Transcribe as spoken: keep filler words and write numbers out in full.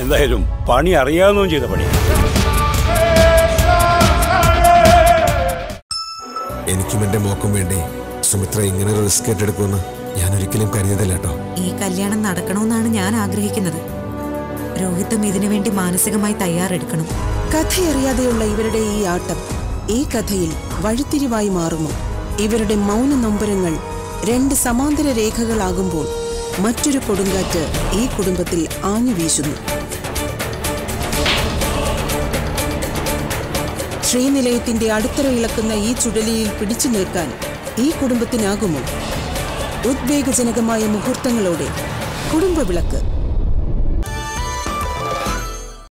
എന്തായാലും പണി അറിയാവുന്നതും ചെയ്ത പണി. എനിക്കും എന്റെ മോക്കും വേണ്ടി സുമിത്ര ഇങ്ങനെ റിസ്ക് ഏറ്റെടുക്കുമെന്ന് ഞാൻ ഒരിക്കലും കരുതിയതല്ല കേട്ടോ. ഈ കല്യാണം നടക്കണമെന്നാണ് ഞാൻ ആഗ്രഹിക്കുന്നത്. രോഹിത്തും ഇതിനു വേണ്ടി മാനസികമായി തയ്യാറെടുക്കണം. കഥയറിയാതെയുള്ള ഇവരുടെ ഈ ആട്ടം ഈ കഥയിൽ വഴിത്തിരിവായി മാറുമോ? ഇവരുടെ മൗന നൊമ്പരങ്ങൾ രണ്ട് സമാന്തര രേഖകളാകുമ്പോൾ മറ്റൊരു കൊടുങ്കാറ്റ് ഈ കുടുംബത്തിൽ ആഞ്ഞു വീശുന്നു. ശ്രീനിലയത്തിന്റെ അടിത്തറ ഇളക്കുന്ന ഈ ചുഴലിയിൽ പിടിച്ചു നിൽക്കാൻ ഈ കുടുംബത്തിനാകുമോ? ഉദ്വേഗജനകമായ മുഹൂർത്തങ്ങളോടെ കുടുംബവിളക്ക്.